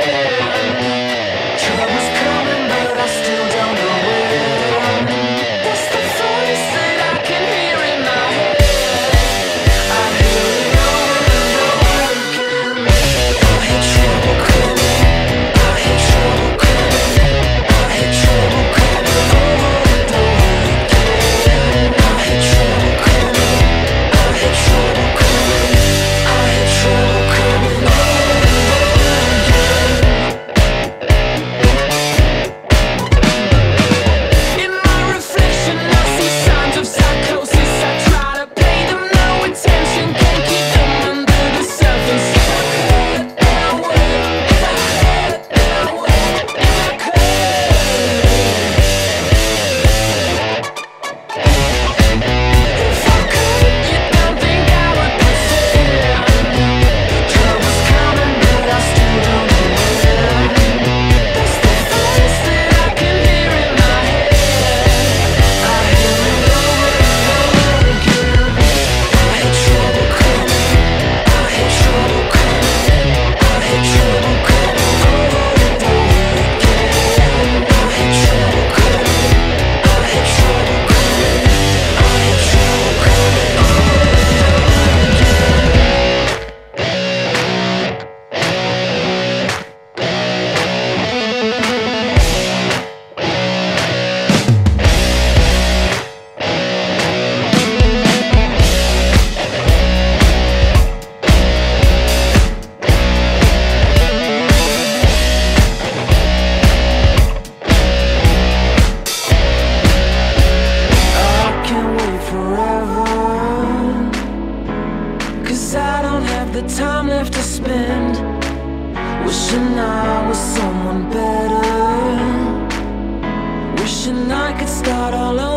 Trouble's coming, but I still don't know when. That's the voice that I can hear in my head. I hear it over and over again. I hear trouble coming. I hear trouble coming. I hear trouble coming over and over again. I hear trouble coming. I hear trouble coming. I hear trouble coming over and over again. In my reflection, I see signs of psychosis. I try to pay them no attention, can't keep them under the surface. If I could, then I would. If I could, then I would. If I could. If I could, you don't think I would pretend. Trouble's coming, but I still don't know when. That's the voice that I can hear in my head. I hear it over and over again. I hear trouble coming. I hear trouble coming. I hear trouble coming over and over again. I hear trouble coming. I hear trouble coming. I hear trouble coming over and over again. I can't wait forever, 'cause I don't have the time left to spend wishing I was someone better, wishing I could start all over.